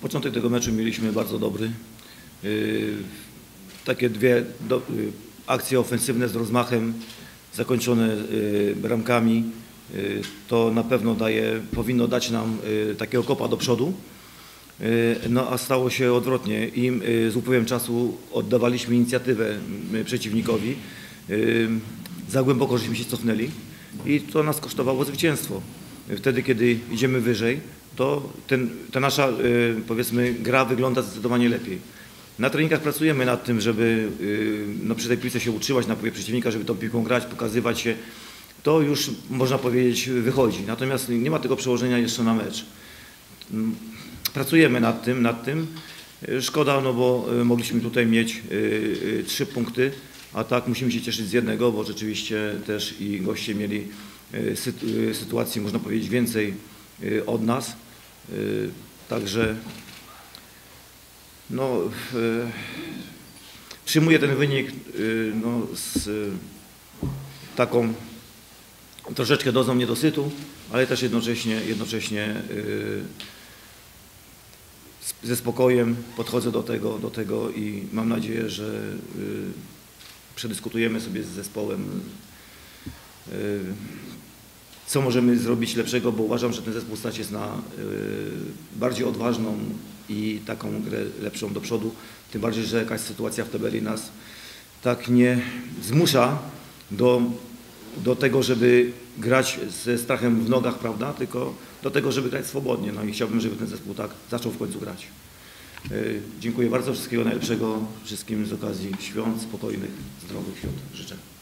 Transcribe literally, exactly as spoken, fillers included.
Początek tego meczu mieliśmy bardzo dobry. Takie dwie do, akcje ofensywne z rozmachem, zakończone bramkami. To na pewno daje, powinno dać nam takiego kopa do przodu. No a stało się odwrotnie. Im z upływem czasu oddawaliśmy inicjatywę przeciwnikowi. Za głęboko żeśmy się cofnęli i to nas kosztowało zwycięstwo. Wtedy, kiedy idziemy wyżej, to ten, ta nasza, powiedzmy, gra wygląda zdecydowanie lepiej. Na treningach pracujemy nad tym, żeby no, przy tej piłce się utrzymać na połowie przeciwnika, żeby tą piłką grać, pokazywać się. To już, można powiedzieć, wychodzi. Natomiast nie ma tego przełożenia jeszcze na mecz. Pracujemy nad tym, nad tym. Szkoda, no bo mogliśmy tutaj mieć trzy punkty, a tak musimy się cieszyć z jednego, bo rzeczywiście też i goście mieli sytuacji, można powiedzieć, więcej od nas. Także no, przyjmuję ten wynik no, z taką troszeczkę dozą niedosytu, ale też jednocześnie, jednocześnie ze spokojem podchodzę do tego, do tego i mam nadzieję, że przedyskutujemy sobie z zespołem, co możemy zrobić lepszego, bo uważam, że ten zespół stać jest na bardziej odważną i taką grę lepszą do przodu. Tym bardziej, że jakaś sytuacja w tabeli nas tak nie zmusza do, do tego, żeby grać ze strachem w nogach, prawda? Tylko do tego, żeby grać swobodnie. No i chciałbym, żeby ten zespół tak zaczął w końcu grać. Dziękuję bardzo, wszystkiego najlepszego wszystkim z okazji świąt, spokojnych, zdrowych świąt życzę.